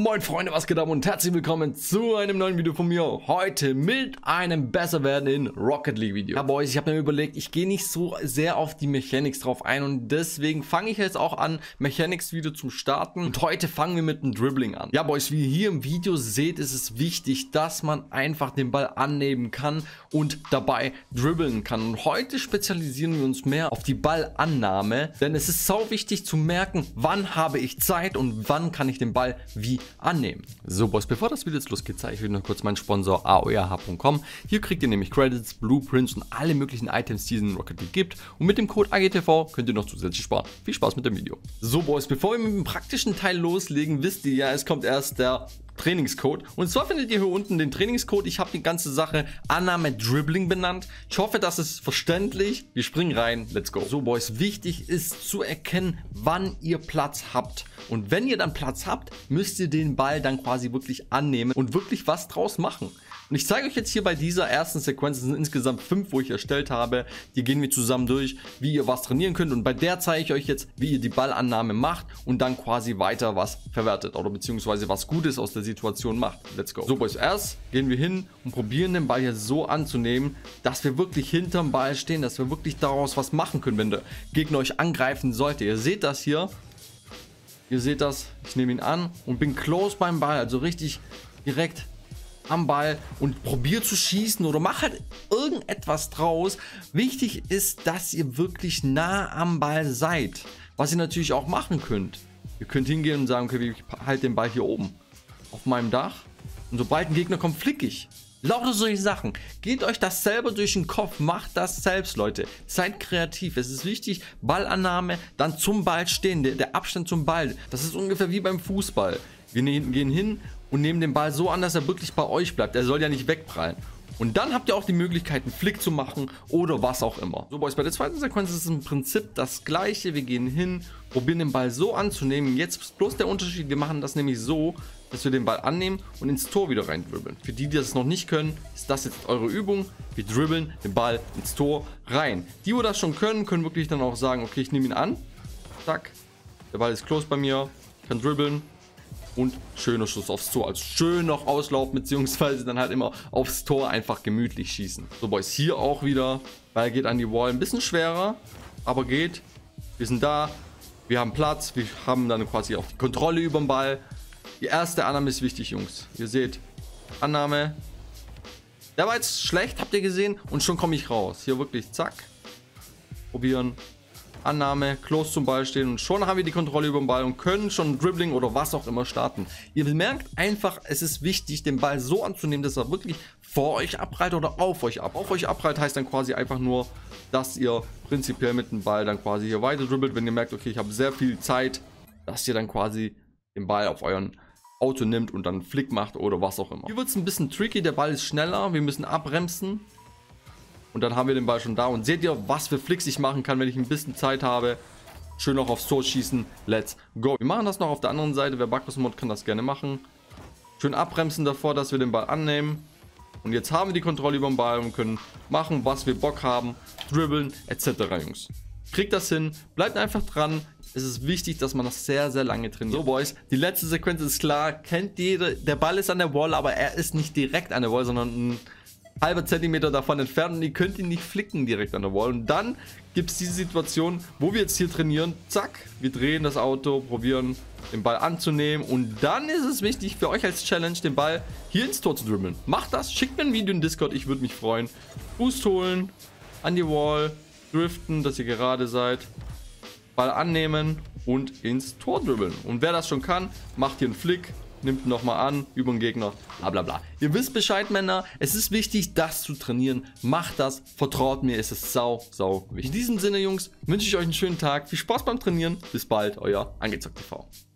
Moin Freunde, was geht ab und herzlich willkommen zu einem neuen Video von mir. Heute mit einem Besserwerden in Rocket League Video. Ja Boys, ich habe mir überlegt, ich gehe nicht so sehr auf die Mechanics drauf ein und deswegen fange ich jetzt auch an, Mechanics Video zu starten. Und heute fangen wir mit dem Dribbling an. Ja Boys, wie ihr hier im Video seht, ist es wichtig, dass man einfach den Ball annehmen kann und dabei dribbeln kann. Und heute spezialisieren wir uns mehr auf die Ballannahme, denn es ist sau wichtig zu merken, wann habe ich Zeit und wann kann ich den Ball wie annehmen. So Boys, bevor das Video jetzt losgeht, zeige ich euch noch kurz meinen Sponsor aoyh.com. Hier kriegt ihr nämlich Credits, Blueprints und alle möglichen Items, die es in Rocket League gibt. Und mit dem Code AGTV könnt ihr noch zusätzlich sparen. Viel Spaß mit dem Video. So Boys, bevor wir mit dem praktischen Teil loslegen, wisst ihr ja, es kommt erst der Trainingscode. Und zwar findet ihr hier unten den Trainingscode. Ich habe die ganze Sache Annahme Dribbling benannt. Ich hoffe, das ist verständlich. Wir springen rein. Let's go. So Boys, wichtig ist zu erkennen, wann ihr Platz habt. Und wenn ihr dann Platz habt, müsst ihr den Ball dann quasi wirklich annehmen und wirklich was draus machen. Und ich zeige euch jetzt hier bei dieser ersten Sequenz, es sind insgesamt 5, wo ich erstellt habe, die gehen wir zusammen durch, wie ihr was trainieren könnt. Und bei der zeige ich euch jetzt, wie ihr die Ballannahme macht und dann quasi weiter was verwertet oder beziehungsweise was Gutes aus der Situation macht. Let's go. So Boys, erst gehen wir hin und probieren den Ball hier so anzunehmen, dass wir wirklich hinterm Ball stehen, dass wir wirklich daraus was machen können, wenn der Gegner euch angreifen sollte. Ihr seht das hier. Ihr seht das, ich nehme ihn an und bin close beim Ball, also richtig direkt am Ball und probiert zu schießen oder macht halt irgendetwas draus. Wichtig ist, dass ihr wirklich nah am Ball seid, was ihr natürlich auch machen könnt. Ihr könnt hingehen und sagen, okay, ich halte den Ball hier oben auf meinem Dach und sobald ein Gegner kommt, flick ich. Lauter solche Sachen. Geht euch das selber durch den Kopf, macht das selbst, Leute. Seid kreativ. Es ist wichtig, Ballannahme, dann zum Ball stehen, der Abstand zum Ball. Das ist ungefähr wie beim Fußball. Wir gehen hin und nehmen den Ball so an, dass er wirklich bei euch bleibt. Er soll ja nicht wegprallen. Und dann habt ihr auch die Möglichkeit, einen Flick zu machen oder was auch immer. So Boys, bei der zweiten Sequenz ist es im Prinzip das gleiche. Wir gehen hin, probieren den Ball so anzunehmen. Jetzt ist bloß der Unterschied, wir machen das nämlich so, dass wir den Ball annehmen und ins Tor wieder rein dribbeln. Für die, die das noch nicht können, ist das jetzt eure Übung. Wir dribbeln den Ball ins Tor rein. Die, die das schon können, können wirklich dann auch sagen, okay, ich nehme ihn an. Zack, der Ball ist close bei mir, ich kann dribbeln. Und schöner Schuss aufs Tor. Also schön noch auslaufen, beziehungsweise dann halt immer aufs Tor einfach gemütlich schießen. So Boys, hier auch wieder. Ball geht an die Wall. Ein bisschen schwerer, aber geht. Wir sind da. Wir haben Platz. Wir haben dann quasi auch die Kontrolle über den Ball. Die erste Annahme ist wichtig, Jungs. Ihr seht, Annahme. Der war jetzt schlecht, habt ihr gesehen? Und schon komme ich raus. Hier wirklich, zack. Probieren. Annahme, close zum Ball stehen und schon haben wir die Kontrolle über den Ball und können schon Dribbling oder was auch immer starten. Ihr merkt einfach, es ist wichtig, den Ball so anzunehmen, dass er wirklich vor euch abprallt oder auf euch ab. Auf euch abprallt heißt dann quasi einfach nur, dass ihr prinzipiell mit dem Ball dann quasi hier weiter dribbelt, wenn ihr merkt, okay, ich habe sehr viel Zeit, dass ihr dann quasi den Ball auf euren Auto nimmt und dann einen Flick macht oder was auch immer. Hier wird es ein bisschen tricky, der Ball ist schneller, wir müssen abbremsen. Und dann haben wir den Ball schon da. Und seht ihr, was für Flicks ich machen kann, wenn ich ein bisschen Zeit habe. Schön noch aufs Tor schießen. Let's go. Wir machen das noch auf der anderen Seite. Wer Backers-Mod kann das gerne machen. Schön abbremsen davor, dass wir den Ball annehmen. Und jetzt haben wir die Kontrolle über den Ball und können machen, was wir Bock haben. Dribbeln, etc. Jungs. Kriegt das hin. Bleibt einfach dran. Es ist wichtig, dass man das sehr, sehr lange trainiert. So, Boys, die letzte Sequenz ist klar. Kennt jeder. Der Ball ist an der Wall, aber er ist nicht direkt an der Wall, sondern ein halber Zentimeter davon entfernt und ihr könnt ihn nicht flicken direkt an der Wall. Und dann gibt es diese Situation, wo wir jetzt hier trainieren. Zack, wir drehen das Auto, probieren den Ball anzunehmen. Und dann ist es wichtig für euch als Challenge, den Ball hier ins Tor zu dribbeln. Macht das, schickt mir ein Video in Discord, ich würde mich freuen. Boost holen, an die Wall, driften, dass ihr gerade seid. Ball annehmen und ins Tor dribbeln. Und wer das schon kann, macht hier einen Flick. Nimmt nochmal an, über den Gegner, bla bla bla. Ihr wisst Bescheid, Männer. Es ist wichtig, das zu trainieren. Macht das, vertraut mir, es ist sau wichtig. In diesem Sinne, Jungs, wünsche ich euch einen schönen Tag. Viel Spaß beim Trainieren. Bis bald, euer Angezockt TV.